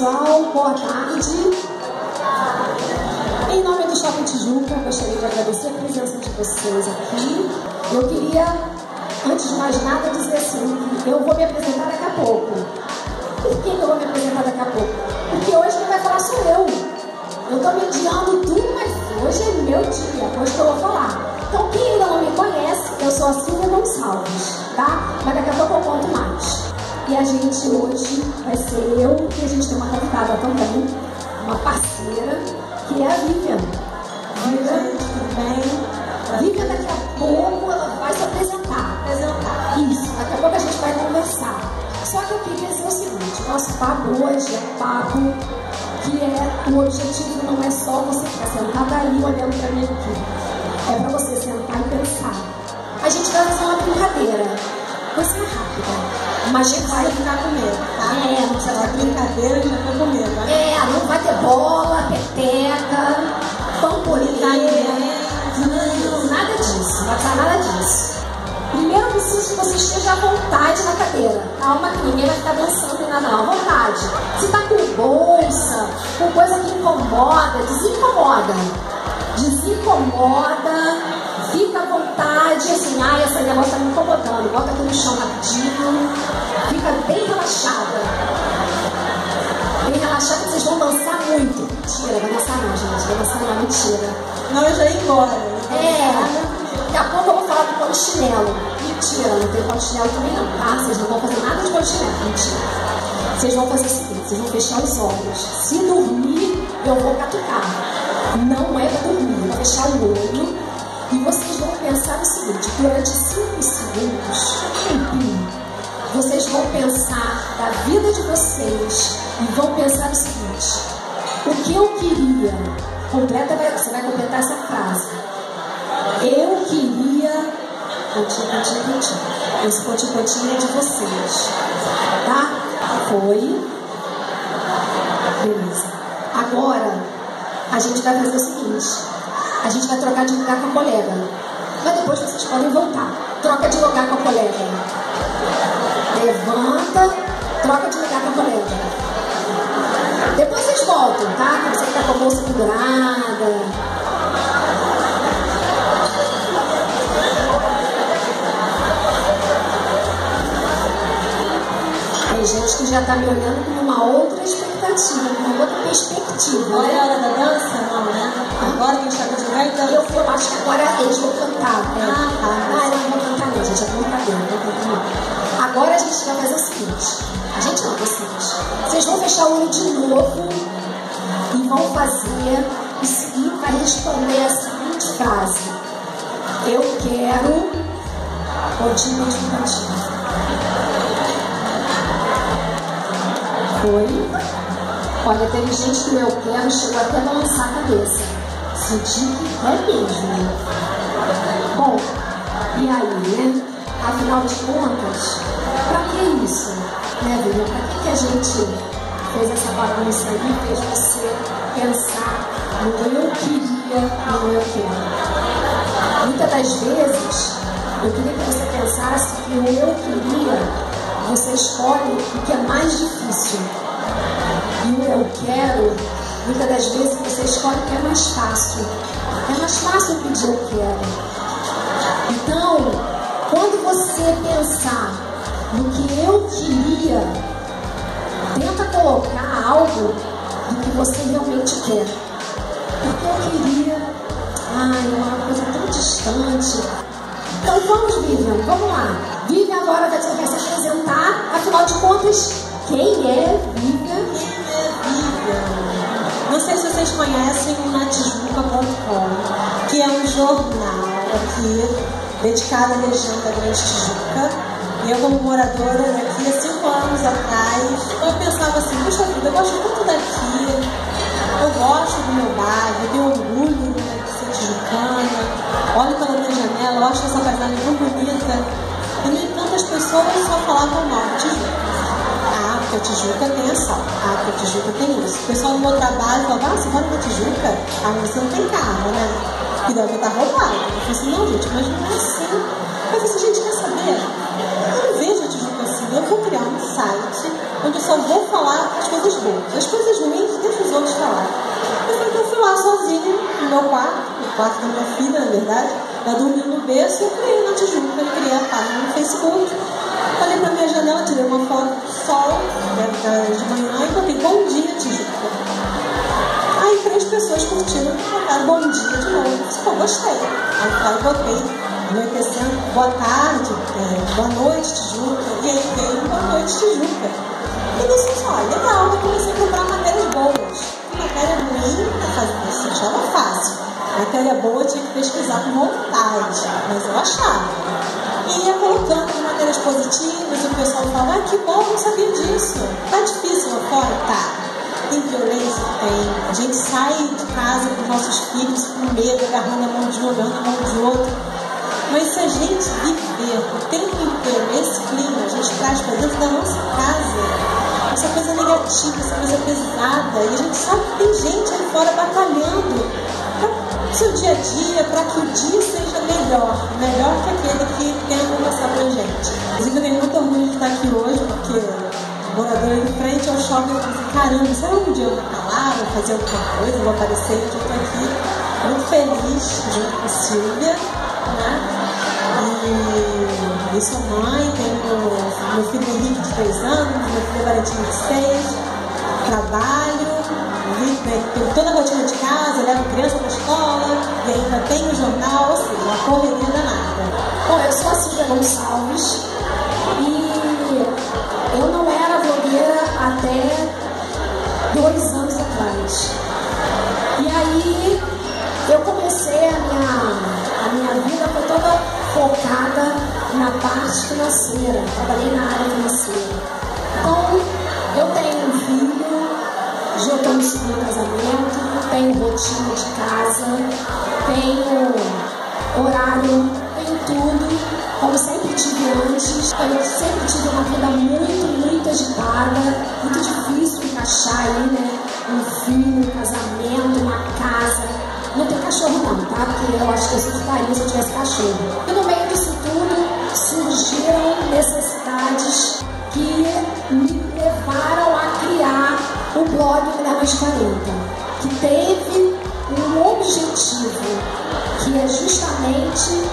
pessoal, boa tarde. Em nome do Shopping Tijuca, eu gostaria de agradecer a presença de vocês aqui. Eu queria, antes de mais nada, dizer assim, eu vou me apresentar daqui a pouco. Por que eu vou me apresentar daqui a pouco? Porque hoje quem vai falar sou eu. Eu estou mediando tudo, mas hoje é meu dia, hoje que eu vou falar. Então, quem ainda não me conhece, eu sou a Silvia Gonçalves, tá? Mas daqui a pouco eu conto mais. E a gente hoje vai ser eu, e a gente tem uma convidada também, uma parceira, que é a Vivian. Vivian, tudo bem? Vivian, daqui a pouco, ela vai se apresentar. Isso, daqui a pouco a gente vai conversar. Só que eu queria dizer o seguinte, o nosso papo hoje é um papo que o objetivo não é só você ficar sentada aí olhando para mim aqui. É para você sentar e pensar. A gente vai fazer uma brincadeira. Coisa rápida. Mas a gente vai ficar com medo, tá? Não precisa de brincadeira, já fica com medo. Né? Não vai ter bola, peteca, pampolim, nada disso. Não vai precisar nada disso. Primeiro eu preciso que você esteja à vontade na cadeira. Calma que ninguém vai ficar dançando e nada, não. À vontade. Se tá com bolsa, com coisa que incomoda, desincomoda. Fica à vontade, assim, esse negócio tá me incomodando. Bota aqui no chão rapidinho. Fica bem relaxada. Bem relaxada, vocês vão dançar muito. Mentira, vai dançar não, gente. Vai dançar não, mentira. Não, eu já ia embora. Daqui a pouco eu vou falar do polichinelo. Mentira, não tem polichinelo também não, tá? Vocês não vão fazer nada de polichinelo, mentira. Vocês vão fazer o seguinte, vocês vão fechar os olhos. Se dormir, eu vou catucar. Não é pra dormir, eu vou fechar o olho. E vocês vão pensar o seguinte, durante 5 segundos, tempinho, vocês vão pensar da vida de vocês e vão pensar o seguinte, o que eu queria, você vai completar essa frase, eu queria, esse pontinho é de vocês, tá? Foi, beleza. Agora, a gente vai fazer o seguinte, a gente vai trocar de lugar com a colega. Mas depois vocês podem voltar. Troca de lugar com a colega. Levanta, troca de lugar com a colega. Depois vocês voltam, tá? Quando você ficar com a bolsa pendurada. Tem gente que já tá me olhando com uma outra expectativa, com uma outra perspectiva. Olha a hora da dança, não, né? Agora que a gente está com eu acho que agora eles vão cantar. Eles não vão cantar não, gente. É brincadeira, não vão cantar não. Agora a gente vai fazer o seguinte. A gente não, vocês. Vocês vão fechar o olho de novo e vão fazer o seguinte, vai responder a seguinte frase. Eu quero pontinho de pontinho. Foi. Olha, teve gente que eu quero chegou até a balançar a cabeça. Senti que é mesmo. Bom, e aí, né? Afinal de contas, pra que isso? Né, Bíblia? Pra que a gente fez essa bagunça aí, fez você pensar no eu queria e no eu quero? Muitas das vezes, eu queria que você pensasse que o eu queria, você escolhe o que é mais difícil. E o eu quero, muitas das vezes você escolhe o que é mais fácil. É mais fácil pedir eu quero. Então, quando você pensar no que eu queria, tenta colocar algo do que você realmente quer. Porque eu queria, é uma coisa tão distante. Então vamos, Vivian, vamos lá. Vivian agora vai se apresentar, afinal de contas, quem é Vivian? Não sei se vocês conhecem o natijuca.com, que é um jornal aqui dedicado à região da Grande Tijuca. E eu, como moradora daqui há 5 anos atrás, eu pensava assim, puxa vida, eu gosto muito daqui, eu gosto do meu bairro, eu tenho orgulho de ser tijucana, olho pela minha janela, eu acho essa paisagem tão bonita. E, no entanto, as pessoas só falavam mal de Tijuca. Porque a Tijuca tem assalto, porque a Tijuca tem isso. O pessoal no meu trabalho falava, você mora na Tijuca? Você não tem carro, né? Que deve estar roubado. Eu falei assim, não, gente, mas não é assim. Mas assim, a gente quer saber. Eu não vejo a Tijuca assim. Eu vou criar um site onde eu só vou falar as coisas coisas boas. As coisas ruins, deixa os outros falar. Eu fui lá sozinha, no meu quarto, no quarto da minha filha, na verdade. Ela dormiu no berço, eu criei na Tijuca, eu criei a página no Facebook. Falei pra minha janela, tirei uma foto do sol de manhã e botei bom dia, Tijuca. Aí 3 pessoas curtiram e botaram bom dia de novo. Eu disse, pô, gostei. Aí botei, anoitecendo, boa tarde, boa noite, Tijuca. E aí veio boa noite, Tijuca. E disse assim, ó, legal, eu comecei a comprar matérias boas. Matéria ruim, eu achava fácil. Matéria boa eu tinha que pesquisar com vontade, mas eu achava. E ia colocando as matérias positivas e o pessoal falava, que bom, não sabia disso. Tá difícil lá fora? Tá. Tem violência? Tem. A gente sai de casa com nossos filhos com medo, agarrando a mão de um, olhando a mão de outro. Mas se a gente viver o tempo inteiro esse clima, a gente traz para dentro da nossa casa essa coisa negativa, essa coisa pesada. E a gente sabe que tem gente aí fora batalhando para o seu dia a dia, para que o dia seja melhor que aquele que tenta passar para a gente. Inclusive, eu tenho muito orgulho de estar aqui hoje, porque moradora em frente ao shopping, eu falei, caramba, será um dia eu vou estar lá, vou fazer alguma coisa, vou aparecer, eu estou aqui muito feliz junto com a Silvia, né? E sou mãe, tenho meu filho Henrique de 3 anos, meu filho Valentim de 6, trabalho, tenho toda a rotina de casa, levo criança para a escola, e ainda tenho o jornal, ou seja, uma correria danada. Bom, eu sou a Silvia Gonçalves e eu não era blogueira até 2 anos atrás. E aí eu comecei a minha vida foi toda focada na parte financeira. Trabalhei na área financeira. Então, eu tenho um filho, já estou no segundo casamento, tenho rotina de casa, tenho horário, tenho tudo, como sempre tive antes. Eu sempre tive uma vida muito agitada, muito difícil encaixar aí, né? Um filho, um casamento, uma casa. Não tem cachorro não, tá? Porque eu acho que eu surtaria se eu tivesse cachorro. E no meio disso tudo surgiram necessidades que me levaram a criar o blog Mulher Mais 40, que teve um objetivo, que é justamente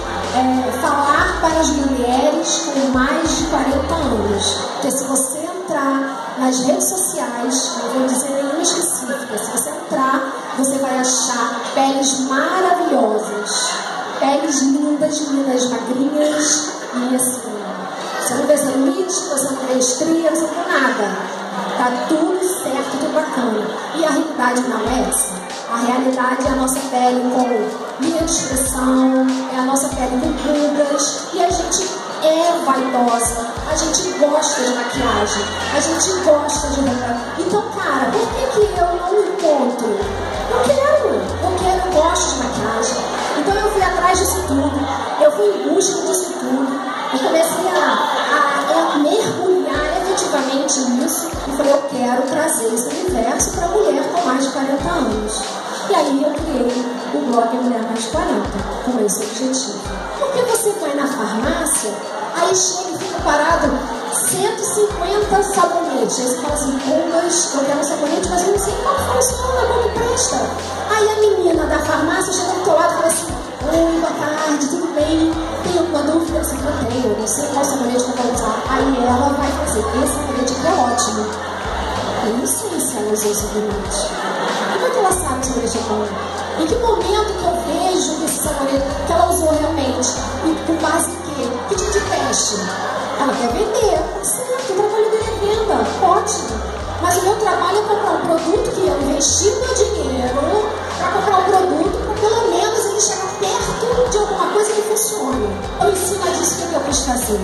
falar para as mulheres com mais de 40 anos. Porque se você entrar nas redes sociais, não vou dizer nenhuma específica, se você entrar, você vai achar peles maravilosas, peles lindas, magrinhas, e assim, você não vê celulite, você não vê estria, você não vê nada. Tá tudo certo, tudo bacana. E a realidade não é essa. A realidade é a nossa pele com linha de expressão, é a nossa pele com rugas, e a gente é vaidosa, a gente gosta de maquiagem, a gente gosta de roupa. Então, cara, por que eu não encontro? Porque eu gosto de maquiagem. Então eu fui atrás disso tudo, eu fui em busca disso tudo, e comecei a mergulhar efetivamente nisso, e falei, eu quero trazer esse universo para a mulher com mais de 40 anos. E aí eu criei o blog Mulher Mais 40, com esse objetivo. Porque você vai na farmácia, aí chega e fica parado 150 sabonetes. Aí você fala assim, mas eu quero um sabonete, mas eu não sei como funciona, como presta. Aí a menina da farmácia chega do teu lado e fala assim, oi, boa tarde, tudo bem? Tem alguma dúvida? Assim, eu tenho, eu não sei qual sabonete que eu vou usar. Aí ela vai fazer, esse sabonete aqui é ótimo. Eu não sei se ela usou o sabonete. Como é que ela sabe que o sabonete é bom? Em que momento que eu vejo esse sabonete que ela usou realmente? E com base em quê? Que tipo de teste? Ela quer vender. Certo, o trabalho dele é venda. Ótimo. Mas o meu trabalho é comprar um produto que eu investi meu dinheiro para comprar um produto para pelo menos ele chegar perto de alguma coisa que funcione. Então, em cima disso, o que eu quis fazer?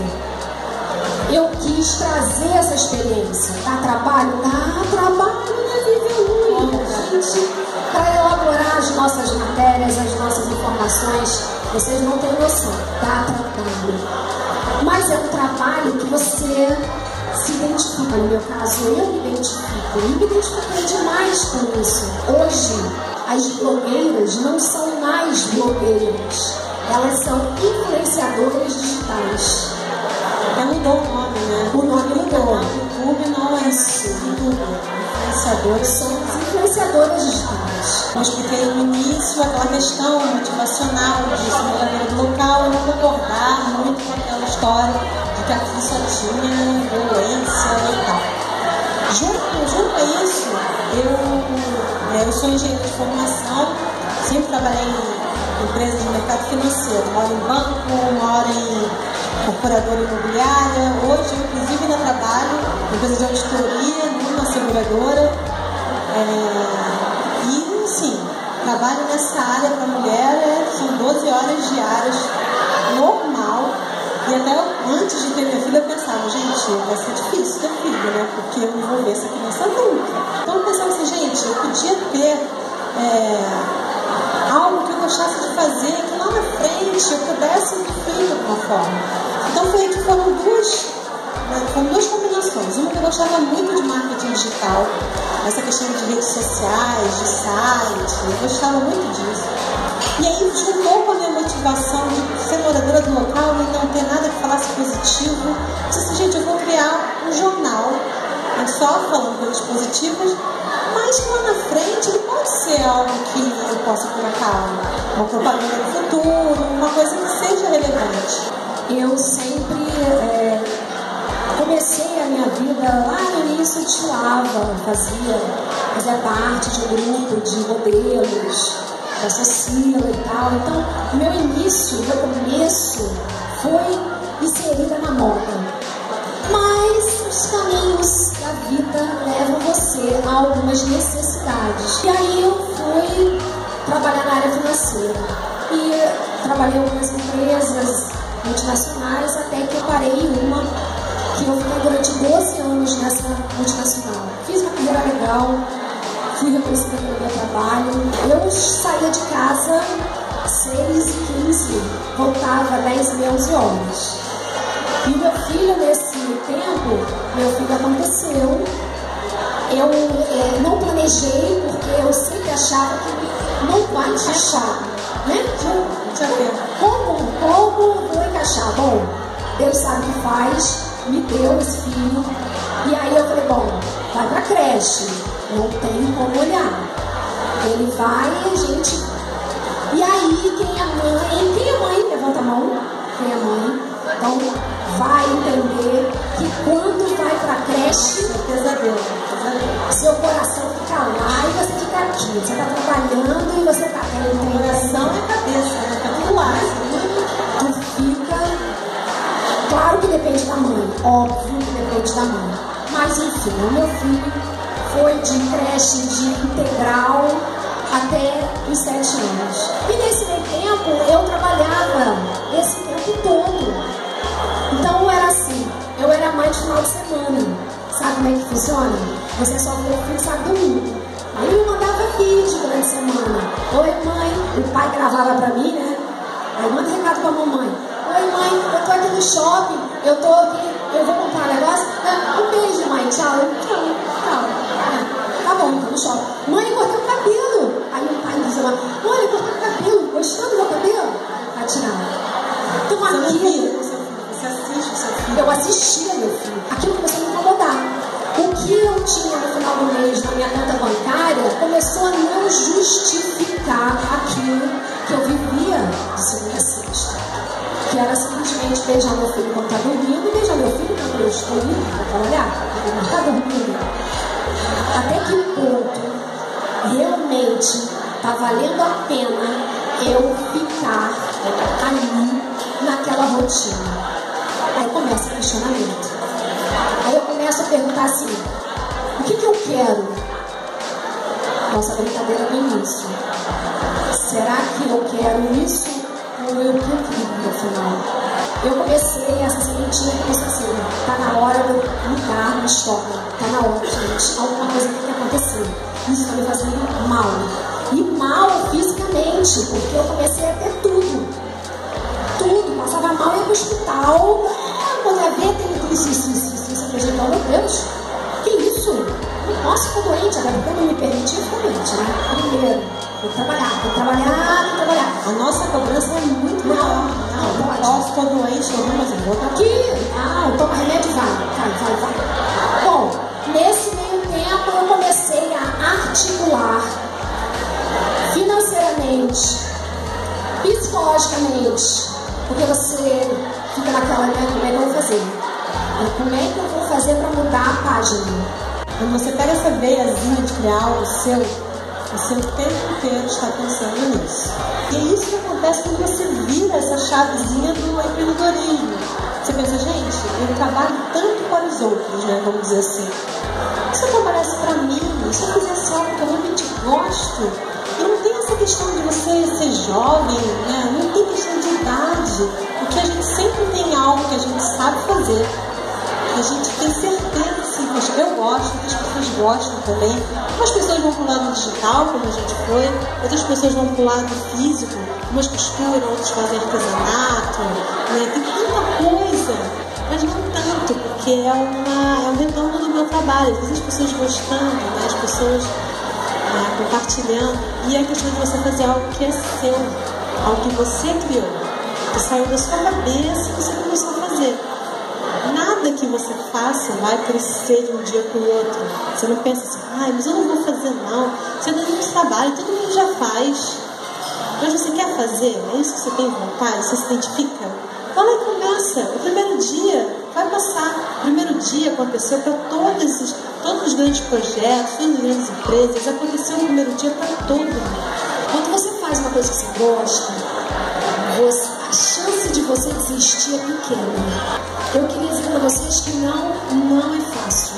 Eu quis trazer essa experiência. Dá trabalho? Dá trabalho, né, Vivian? Gente, para elaborar as nossas matérias, as nossas informações, vocês não têm noção. Dá trabalho. Mas é um trabalho que você se identifica. No meu caso, eu me identifico. E me identifiquei demais com isso. Hoje, as blogueiras não são mais blogueiras. Elas são influenciadoras digitais. Mudou o nome, né? O nome mudou. O YouTube não é isso. influenciadoras. Somos influenciadoras digitais. Eu expliquei no início aquela questão motivacional de ser moradora do local e não concordar muito com aquela história de que aqui só tinha violência e tal. Junto a isso, eu sou engenheira de formação, sempre trabalhei em empresas de mercado financeiro, moro em banco, moro em corporadora imobiliária. Hoje, eu, inclusive, ainda trabalho em empresa de auditoria, numa seguradora. E, sim, trabalho nessa área para mulher, são 12 horas diárias, normal. E até antes de ter minha filha, eu pensava, gente, vai ser difícil ter filho, né? Porque eu não vou ver essa criança nunca. Então eu pensava assim, gente, eu podia ter algo que eu gostasse de fazer, que lá na frente eu pudesse usufruir de alguma forma. Então foi aí que foram duas combinações. Uma que eu gostava muito de marketing digital, essa questão de redes sociais, de site, eu gostava muito disso. E aí juntou com a minha motivação de ser moradora do local e não ter nada que falasse positivo. Eu disse assim, gente, eu vou criar um jornal, só falando coisas positivas, mas que lá na frente ele pode ser algo que eu possa colocar uma propaganda no futuro, uma coisa que seja relevante. Eu sempre comecei a minha vida lá no início, desfilava, fazia parte de um grupo de modelos, da Socila e tal. Então, meu começo foi inserida na moda. Mas os caminhos da vida levam você a algumas necessidades. E aí eu fui trabalhar na área financeira. E trabalhei em algumas empresas multinacionais até que eu parei em uma que eu fiquei durante 12 anos nessa multinacional. Fiz uma carreira legal, fui reconhecida pelo meu trabalho. Eu saía de casa às 6h15, voltava às 10h, 11 horas. E o meu filho, nesse tempo, meu filho aconteceu. Eu não planejei, porque eu sempre achava que não vai encaixar, né? Como vou encaixar? Bom, Deus sabe o que faz, me deu esse filho. E aí eu falei, bom, vai pra creche, não tem como olhar. Ele vai e a gente... E aí, quem é mãe? Quem é mãe? Levanta a mão. Quem é mãe? Então, vai entender que quando vai pra creche, é pesadelo. Seu coração fica lá e você fica aqui. Você tá trabalhando e você tá tendo coração e cabeça, né? Tá tudo lá. Tu fica... Claro que depende da mãe, óbvio que depende da mãe. Mas enfim, o meu filho foi de creche de integral até os 7 anos. E nesse meio tempo eu trabalhava esse tempo todo. Então era assim, eu era mãe de final de semana. Sabe como é que funciona? Você só vê o filho sábado e domingo. Aí ele me mandava vídeo durante a semana. Oi mãe, o pai gravava pra mim, né? Aí manda recado pra mamãe. Oi mãe, eu tô aqui no shopping, eu tô aqui, eu vou comprar um negócio. Um beijo mãe, tchau. Tchau. Tá bom, tô no shopping. Mãe, cortei o cabelo. Aí o pai diz lá, olha, cortei o cabelo, gostou do meu cabelo? Tá tirando. Então aquilo, você assiste o seu filho? eu assistia meu filho. Aquilo começou a me incomodar. O que eu tinha no final do mês na minha conta bancária começou a não justificar aquilo que eu vivia de segunda a sexta. Que era simplesmente beijar meu filho quando está dormindo e beijar meu filho quando eu estou indo para trabalhar, ele não está dormindo. Até que ponto realmente está valendo a pena eu ficar ali naquela rotina? Aí começa o questionamento. Aí eu começo a perguntar assim, o que eu quero? Nossa brincadeira no início. Será que eu quero isso? Ou eu queria no final? Eu comecei, essa sementinha começou assim, tá na hora de eu mudar uma história. Tá na hora, gente, alguma coisa tem que acontecer. Isso tá me fazendo mal. E mal fisicamente, porque eu comecei a ter tudo. Tudo, passava mal, ia pro hospital. Quando ia ver, tem isso. Eu falei, meu Deus, que isso? Não posso ficar doente, agora porque eu não me permiti ficar doente, né? Primeiro, vou trabalhar. A nossa cobrança é muito maior. Não posso ficar doente, mas eu vou estar aqui. Toma remédio, vai. Bom, nesse meio tempo eu comecei a articular financeiramente, psicologicamente, porque você fica naquela, né, como é que eu vou fazer? Como é que eu vou fazer para mudar a página? Quando você pega essa veiazinha de criar algo seu, você o tempo inteiro está pensando nisso. E é isso que acontece quando você vira essa chavezinha do empreendedorismo. Você pensa, gente, eu trabalho tanto para os outros, né? Vamos dizer assim. Se eu trabalhasse para mim, se eu fizesse algo que eu realmente gosto, e não tem essa questão de você ser jovem, né? Não tem questão de idade, porque a gente sempre tem algo que a gente sabe fazer. A gente tem certeza, assim, eu gosto, outras pessoas gostam também. Umas pessoas vão pro lado digital, como a gente foi, outras pessoas vão pro lado físico, umas costuram, outros fazem artesanato, né? Tem tanta coisa, mas não tanto, porque é um retorno do meu trabalho. Às vezes as pessoas gostando, né? As pessoas compartilhando, e é a questão de você fazer algo que é seu, algo que você criou, que saiu da sua cabeça e você começou a fazer. Nada que você faça vai crescer de um dia para o outro. Você não pensa assim, ai, mas eu não vou fazer não. Você dá muito trabalho, todo mundo já faz. Mas você quer fazer? É isso que você tem vontade? Você se identifica? Vai lá e começa. O primeiro dia vai passar. O primeiro dia aconteceu para todos os grandes projetos, todas as grandes empresas. Aconteceu o primeiro dia para todo mundo. Quando você faz uma coisa que você gosta, a chance de você desistir é pequena. Eu queria dizer para vocês que não é fácil.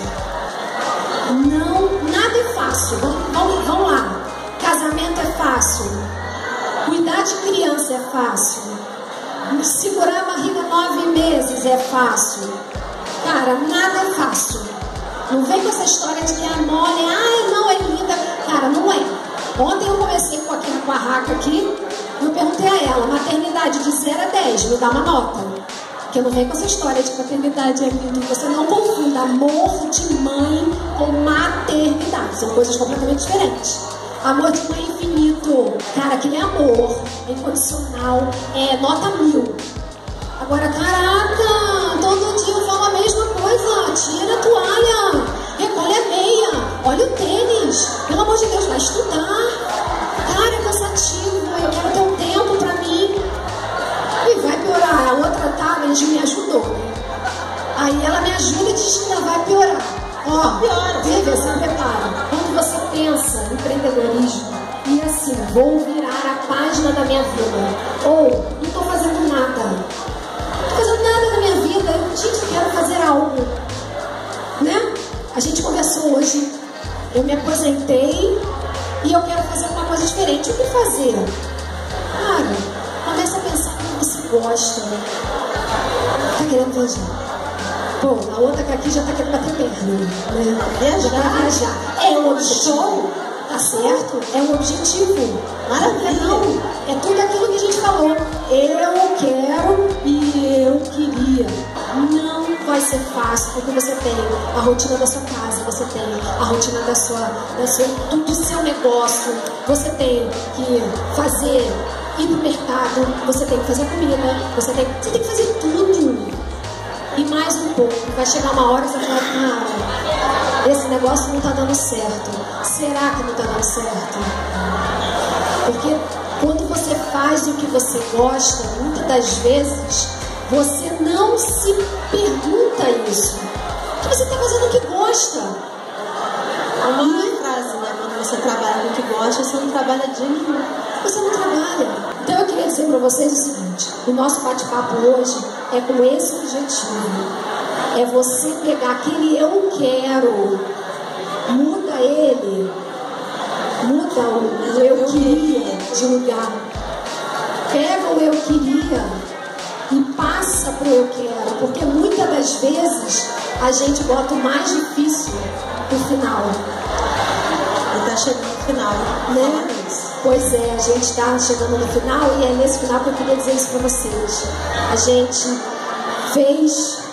Não, nada é fácil. Vamos lá. Casamento é fácil. Cuidar de criança é fácil. Segurar a barriga 9 meses é fácil. Cara, nada é fácil. Não vem com essa história de que é mole, não, é linda. Cara, não é. Ontem eu conversei com a Raca aqui, eu perguntei a ela, maternidade de 0 a 10, me dá uma nota. Porque não vem com essa história de paternidade, você não confunda amor de mãe com maternidade, são coisas completamente diferentes. Amor de mãe é infinito, cara, aquele é amor, é incondicional, é nota 1000. Agora, caraca, todo dia eu falo a mesma coisa, tira a toalha, recolhe a meia, olha o tênis, pelo amor de Deus, vai estudar. Cara, é cansativo, eu quero ter um tempo pra mim. E vai piorar, a outra tá, mas me ajudou, né? Aí ela me ajuda e diz que vai piorar. Ó, piora, se prepara. Quando você pensa em empreendedorismo e assim, vou virar a página da minha vida, ou não tô fazendo nada, não tô fazendo nada na minha vida, gente, eu quero fazer algo, né? A gente conversou hoje, eu me aposentei e eu quero fazer alguma coisa diferente. O que fazer? Cara, começa a pensar no que você gosta. Tá querendo viajar? Pô, a outra que aqui já tá querendo bater perna, né? Viajar. É um objetivo. Tá certo? É um objetivo. Maravilha. Não, é tudo aquilo que a gente falou. Eu quero e eu queria. Não vai ser fácil, porque você tem a rotina da sua casa, você tem a rotina do seu negócio, você tem que fazer, ir pro mercado, você tem que fazer comida, você tem que fazer tudo. E mais um pouco. Vai chegar uma hora que você vai falar, cara, esse negócio não tá dando certo. Será que não tá dando certo? Porque quando você faz o que você gosta, muitas das vezes, você não se pergunta isso. Porque você está fazendo o que gosta. É uma frase, né? Quando você trabalha no que gosta, você não trabalha de nenhum. Você não trabalha. Então eu queria dizer para vocês o seguinte: o nosso bate-papo hoje é com esse objetivo. É você pegar aquele eu quero, muda ele, muda o eu queria de lugar. Pega o eu queria e passa pro eu quero, porque muitas das vezes a gente bota o mais difícil no final. E tá chegando no final, né? Pois é, a gente está chegando no final e é nesse final que eu queria dizer isso para vocês. A gente fez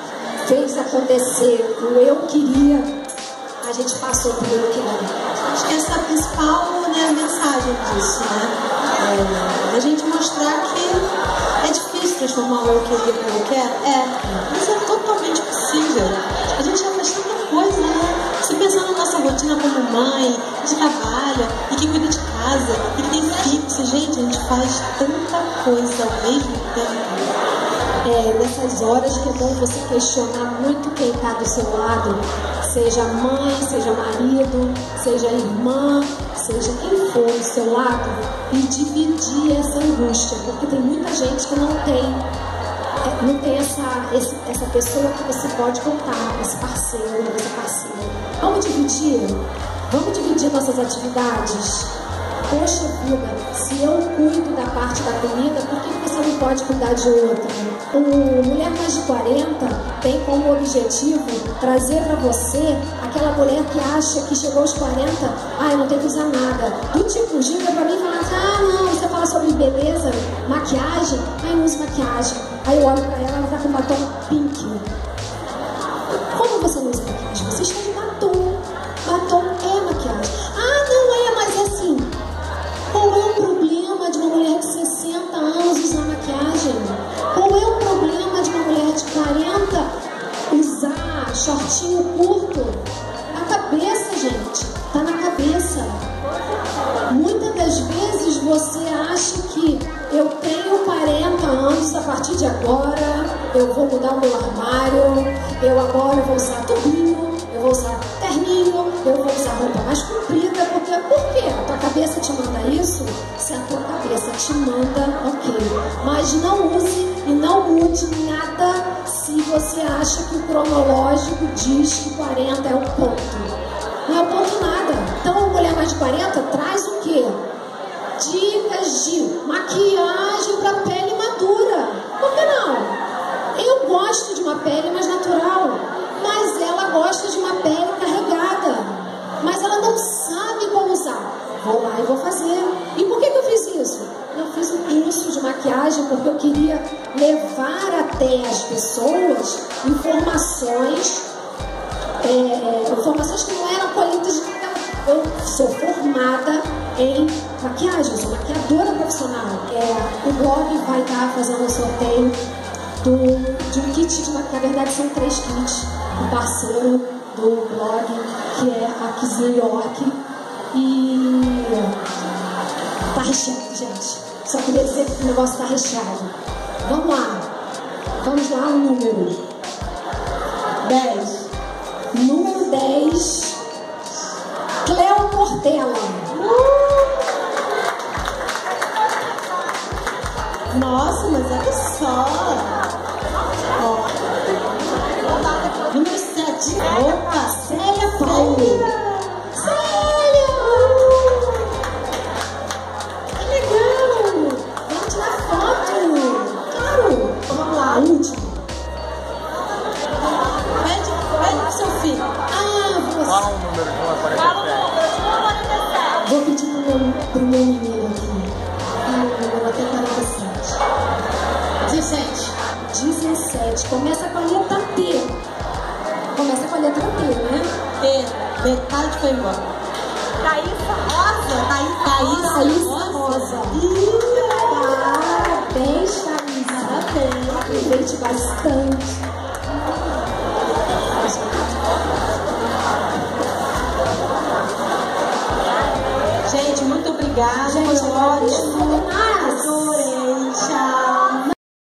acontecer o eu queria, a gente passou por eu quero. Acho que essa é a principal, né, mensagem disso, né? A gente mostrar que é difícil transformar o eu queria para eu quero. Mas é totalmente possível. A gente já faz tanta coisa, né? Se pensar na nossa rotina como mãe, que trabalha, e que cuida de casa, e que tem fixo. Gente, a gente faz tanta coisa ao mesmo tempo. Nessas horas que é bom você questionar muito quem está do seu lado, seja mãe, seja marido, seja irmã, seja quem for do seu lado, e dividir essa angústia, porque tem muita gente que não tem essa pessoa que você pode contar, esse parceiro, essa parceira. Vamos dividir nossas atividades. Poxa vida, se eu cuido da parte da comida, por que você não pode cuidar de outra? O Mulher Mais de 40 tem como objetivo trazer para você aquela mulher que acha que chegou aos 40, não tem que usar nada. Do tipo, chega pra mim e fala, não, você fala sobre beleza, maquiagem, não uso maquiagem. Aí eu olho pra ela tá com batom pink. Como você não usa maquiagem? Você está de batom. Batom é maquiagem. Não é, mas é assim. Qual é o problema de uma mulher de 60 anos usar maquiagem? Qual é o problema de uma mulher de 40 usar shortinho curto? A cabeça, gente, tá na cabeça. Muitas das vezes você acha que eu tenho 40 anos, a partir de agora eu vou mudar o meu armário, eu agora vou usar tubinho, eu vou usar terninho, eu vou usar roupa mais comprida, porque por quê? A tua cabeça te manda isso? Se a tua cabeça te manda, ok. Mas não use e não mude nada se você acha que o cronológico diz que 40 é o ponto. Não é o ponto nada. Então a Mulher Mais de 40 traz o quê? Dicas de maquiagem para pele madura. Por que não? Eu gosto de uma pele mais natural, mas ela gosta de uma pele carregada. Mas ela não sabe como usar. Vou lá e vou fazer. E por que eu fiz isso? Eu fiz um curso de maquiagem porque eu queria levar até as pessoas informações que não eram colhidas de nada. Eu sou formada em maquiagem, sou maquiadora profissional. O blog vai estar fazendo um sorteio de um kit de maquiagem. Na verdade são 3 kits. Um parceiro do blog, que é a Kiss New York. E tá recheado, gente. Só queria dizer que o negócio tá recheado. Vamos lá o número 10. Número 10, Cleo Portela. Nossa, mas olha só. Número 7, Opa, Célia Paulo. Célia! Que legal! Vamos tirar foto. Claro. Vamos lá, último. Pede pro seu filho. Fala um número de 1 a 47. Vou pedir pro meu menino aqui. Eu vou ter 47. 17. Começa com a letra T. Começa com a letra T, né? T. Metade foi embora. Thaísa Rosa. Thaísa Rosa. Parabéns, Thaísa. Parabéns. Aproveite bastante. Gente, muito obrigada. Gente, Foi ótimo.